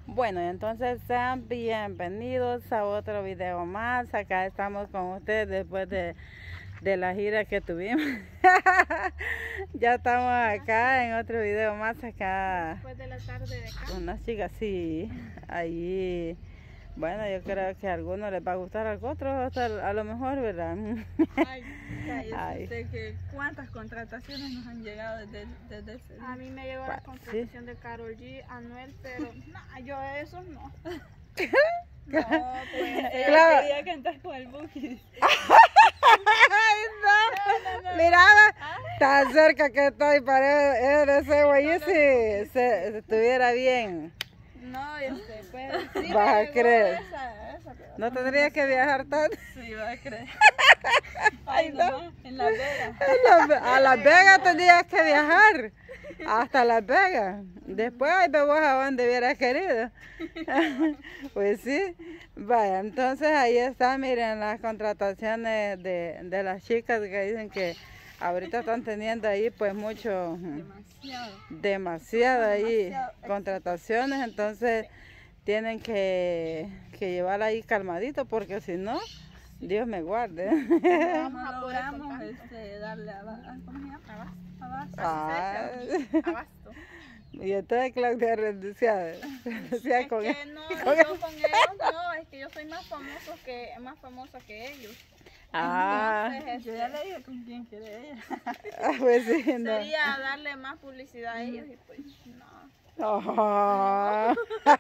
Bueno, entonces sean bienvenidos a otro video más. Acá estamos con ustedes después de la gira que tuvimos. Ya estamos acá en otro video más acá. Después de la tarde de acá. Unas chicas, sí. Allí, bueno, yo creo que a algunos les va a gustar, a otros a lo mejor, ¿verdad? Ay, cállese usted, que cuántas contrataciones nos han llegado desde ese día. A mí me llegó la contratación de Karol G, Anuel, pero no, yo eso no. No, pues Claro. quería cantar con el Buki. Ay, no. Mira, tan cerca que estoy para ese güey si estuviera bien. No, pues sí. Vas a creer. Esa, No tendría que viajar tanto. Sí, vas a creer. Ay, no. En Las Vegas. A Las Vegas tendrías que viajar. Hasta Las Vegas. Después ahí me voy a donde hubieras querido. Pues sí. Vaya, entonces ahí está, miren las contrataciones de las chicas que dicen que ahorita están teniendo ahí pues mucho, demasiado ahí contrataciones, entonces tienen que llevarla ahí calmadito porque si no, Dios me guarde. No logramos darle ¿cómo se llama? Abasto. Y entonces Claudia renuncia con que él. No, yo con ellos no, es que yo soy más famosa que ellos. Entonces, yo ya le dije con quién quiere ella. Pues sí, no. Sería darle más publicidad a ellos y pues no. Oh.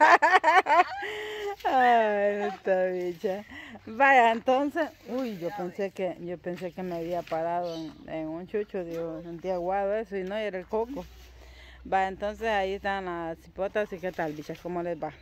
Ay, esta bicha. Vaya, entonces, uy, yo pensé que me había parado en un chucho, digo, sentía aguado eso y no, era el coco. Vaya, entonces ahí están las cipotas y qué tal, bichas, ¿cómo les va?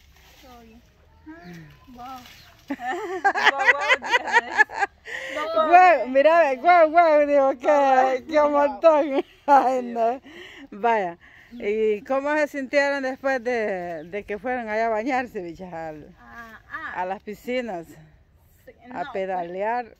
Guau, mira, guau, digo, qué montón. Ay, no. Vaya, ¿y cómo se sintieron después de que fueron allá a bañarse, bichas, a las piscinas, a pedalear?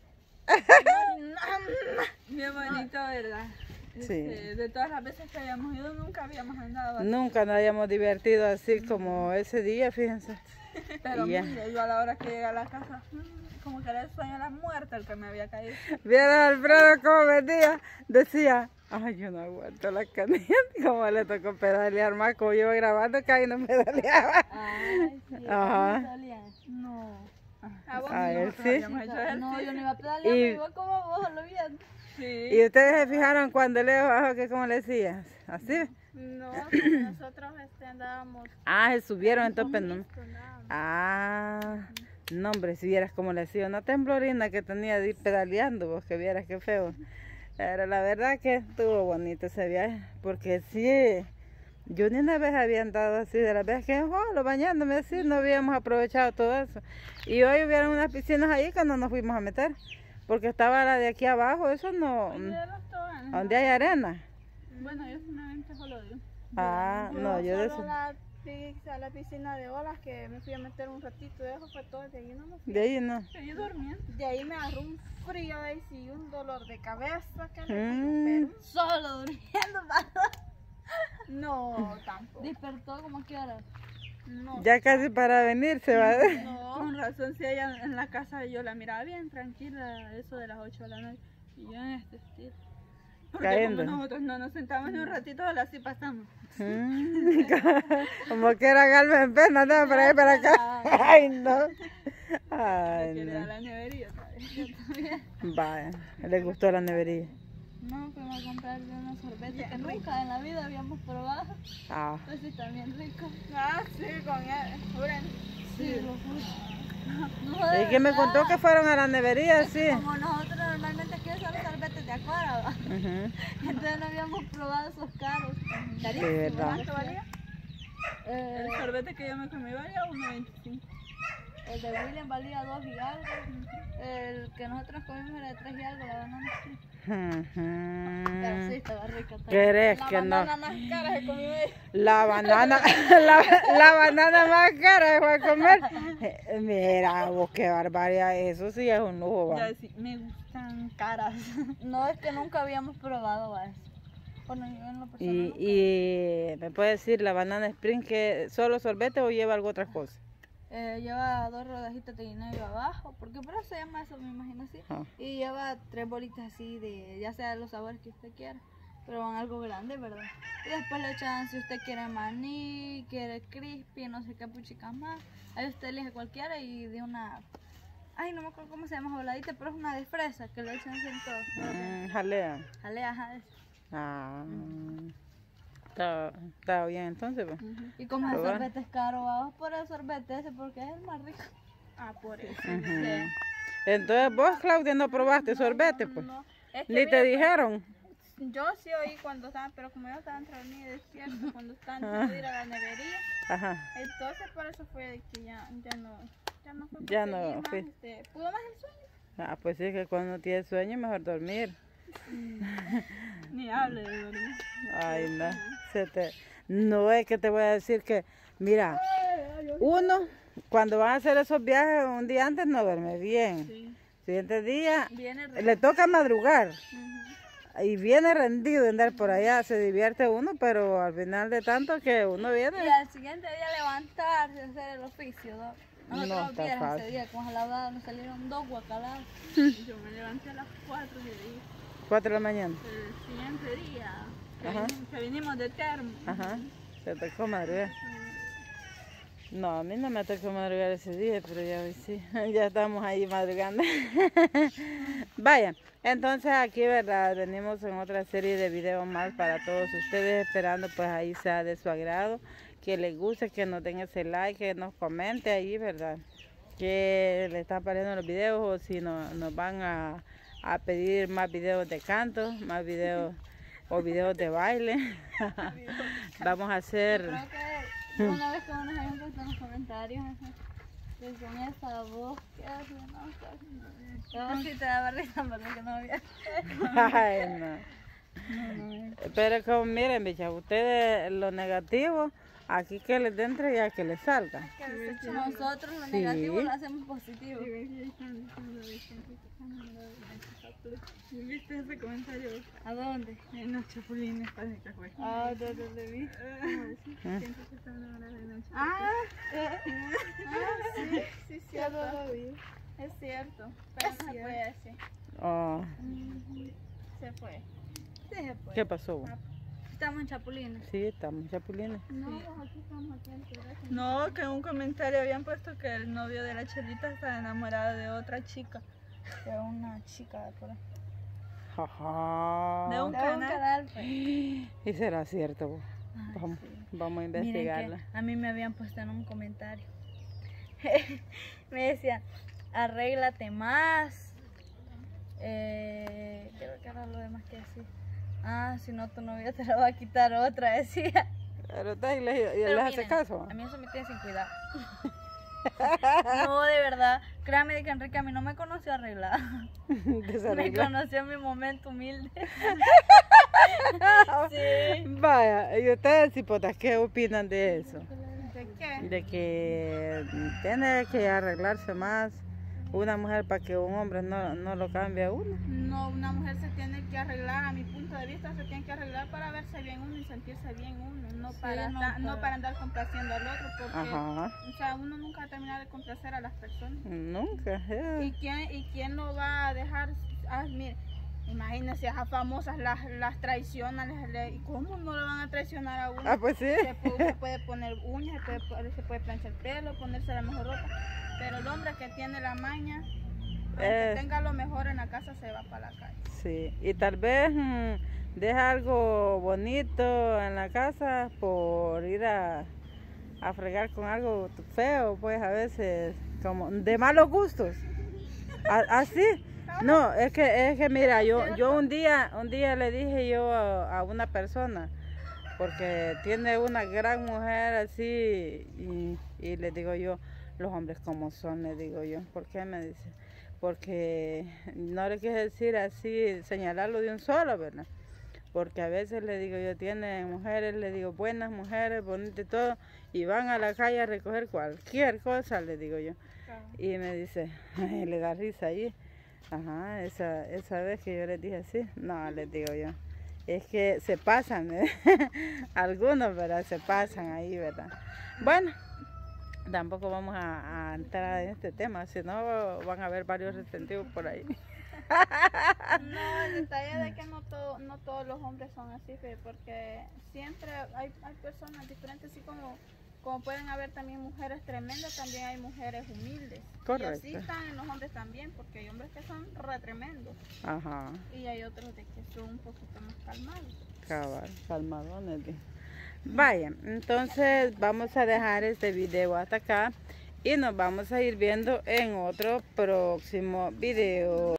Bien bonito, ¿verdad? Sí. De todas las veces que habíamos ido, nunca habíamos andado así. Nunca nos habíamos divertido así como ese día, fíjense. Pero mire, yo a la hora que llegué a la casa, como que era el sueño de la muerte el que me había caído. Vieron a Alfredo cómo venía, decía, ay, yo no aguanto la canilla, como le tocó pedalear más, como yo iba grabando, que ahí no pedaleaba. Ay, sí, ajá. No. A ver, sí. No, yo no iba a pedalear, me iba como vos, lo viendo. Sí. ¿Y ustedes se fijaron cuando Leo bajó que cómo le decías? ¿Así? No, nosotros andábamos. Ah, se subieron entonces, no. Ah, no hombre, si vieras cómo le decía, una temblorina que tenía de ir pedaleando, vos que vieras qué feo. Pero la verdad que estuvo bonito ese viaje, porque sí, yo ni una vez había andado así, de las veces que lo bañándome así, no habíamos aprovechado todo eso. Y hoy hubieron unas piscinas ahí que no nos fuimos a meter, porque estaba la de aquí abajo, eso no, donde hay arena. Bueno, yo solamente solo digo. Ah, no, yo de eso. A la piscina de olas que me fui a meter un ratito, de eso fue todo, de ahí no me fui. De ahí no. Seguí durmiendo. De ahí me agarró un frío y un dolor de cabeza que pero solo durmiendo. No, tampoco. Despertó como que ahora. No. Ya casi para venir se va. No, con razón, si ella en la casa yo la miraba bien tranquila, eso de las 8 de la noche, y yo en este estilo. Porque cayendo. Como nosotros no nos sentamos ni un ratito, así pasamos. Como que era Galvez en pena, no, para allá para acá. Ay, no. Ay, no. La nevería, ¿sabes? Vaya, le gustó la nevería. No, fuimos a comprarle unos sorbetes que nunca en la vida habíamos probado. Ah. Pues sí, también rico. Ah, sí, con él. Sí, lo juro. ¿Y que me contó que fueron a la nevería? Sí. Como nosotros normalmente aquí son sorbetes de acuerdo. Entonces no habíamos probado esos caros. Sí, verdad. ¿Cuánto valía? El sorbete que yo me comí valía 1.25. El de William valía 2 y algo. El que nosotros comimos era de 3 y algo, la banana. Pero sí, estaba rica. ¿Querés que no? La banana más cara que comí. La banana, la banana más cara que voy a comer. Mira, vos qué barbaridad, eso sí es un lujo. Ya, sí, me gustan caras. No, es que nunca habíamos probado eso. Bueno, yo en lo personal y me puede decir la banana spring que solo sorbete o lleva algo otra cosa. Lleva 2 rodajitas de guineo abajo, porque por eso se llama eso, me imagino así. Y lleva 3 bolitas así de, ya sea los sabores que usted quiera, pero van algo grande, ¿verdad? Y después le echan, si usted quiere maní, quiere crispy, no sé qué puchicas más. Ahí usted elige cualquiera y de una, ay, no me acuerdo cómo se llama, voladita, pero es una de fresa que le echan así en todo. Jalea. Jalea, ajá, eso. Está bien entonces, pues. Y como el sorbete es caro, vamos por el sorbete ese porque es el más rico. Por eso. Sí. Entonces vos, Claudia, no probaste sorbete, pues. No. Es que ni te dijeron. Yo sí oí cuando estaban, pero como yo estaba entre mí despierto, cuando estaban teniendo ir a la nevería. Entonces por eso fue que ya no fue. Ya no fui. ¿Pudo más el sueño? Pues sí, que cuando tienes sueño mejor dormir. Ni hable de dormir. Ay, no. No es que te voy a decir que, mira, uno, cuando van a hacer esos viajes un día antes no duerme bien. Sí. Siguiente día le toca madrugar. Y viene rendido de andar por allá, se divierte uno, pero al final de tanto que uno viene. Y al siguiente día levantarse, hacer el oficio, ¿no? Nosotros vieron ese día, con lavada nos salieron 2 guacaladas. Yo me levanté a las 4 de día. 4 de la mañana. El siguiente día, que vinimos de Termo. Se tocó madrugar. No, a mí no me tocó madrugar ese día, pero ya hoy sí, ya estamos ahí madrugando. Vaya, entonces aquí, ¿verdad? Venimos en otra serie de videos más para todos ustedes, esperando pues ahí sea de su agrado, que les guste, que nos den ese like, que nos comente ahí, ¿verdad? Que le están pareciendo los videos o si nos van a pedir más videos de canto, más videos o videos de baile. Vamos a hacer... Una vez que nos habían puesto en los comentarios que con esa voz que hace, no sé si te daba risa porque no había. Ay, no. Pero como miren, bicha, ustedes lo negativo, aquí que les entre y a que les salga. Nosotros lo negativo lo hacemos positivo. ¿Viste ese comentario? ¿A dónde? En los chapulines, parece que fue. ¿Dónde vi? Siento que está enamorada de noche. Sí, cierto. Es cierto, pero no se puede decir. Se fue. Sí, se fue. ¿Qué pasó? Estamos en Chapulines. Sí, estamos en Chapulines. No, aquí estamos aquí en Chapulines. No, que en un comentario habían puesto que el novio de la Chelita está enamorado de otra chica. De una chica de por ahí. De un canal. ¿Y será cierto? Vamos a investigarla. A mí me habían puesto en un comentario. Me decían, arréglate más. Creo que era lo demás que decía. Si no tu novia te la va a quitar otra, decía. Pero les hace caso. A mí eso me tiene sin cuidado. No, de verdad, créame que Enrique a mí no me conoció arreglada. Me conoció en mi momento humilde. Sí. Vaya, ¿y ustedes, cipotas, qué opinan de eso? ¿De qué? De que tiene que arreglarse más una mujer para que un hombre no lo cambie a uno. No, una mujer se tiene que arreglar, a mi punto de vista, se tiene que arreglar para verse bien uno y sentirse bien uno, no para andar complaciendo al otro, porque o sea, uno nunca va a terminar de complacer a las personas. Nunca. ¿Y quién lo va a dejar? Mire, imagínense, a famosas las traicionan, ¿y cómo no lo van a traicionar a uno? Pues sí. Se puede poner uñas, se puede planchar el pelo, ponerse la mejor ropa, pero el hombre que tiene la maña, aunque tenga lo mejor en la casa, se va para la calle. Sí, y tal vez deja algo bonito en la casa por ir a fregar con algo feo, pues a veces como de malos gustos. Así. No, es que mira, yo un día le dije yo a una persona, porque tiene una gran mujer así, y le digo yo, los hombres como son, le digo yo. ¿Por qué? Me dice, porque no le quiero decir así, señalarlo de un solo, ¿verdad? Porque a veces le digo yo, tiene mujeres, le digo, buenas mujeres, bonitas y todo, y van a la calle a recoger cualquier cosa, le digo yo. Y me dice, le da risa ahí. Esa vez que yo les dije así, no, les digo yo. Es que se pasan, algunos, ¿verdad? Se pasan ahí, ¿verdad? Bueno, tampoco vamos a entrar en este tema, si no van a haber varios resentidos por ahí. No, el detalle de que no todos los hombres son así, porque siempre hay personas diferentes, así como pueden haber también mujeres tremendas, también hay mujeres humildes. Correcto. Y así están en los hombres también, porque hay hombres que son re tremendos. Ajá. Y hay otros de que son un poquito más calmados. Cabal, calmadones. Vaya, entonces vamos a dejar este video hasta acá y nos vamos a ir viendo en otro próximo video.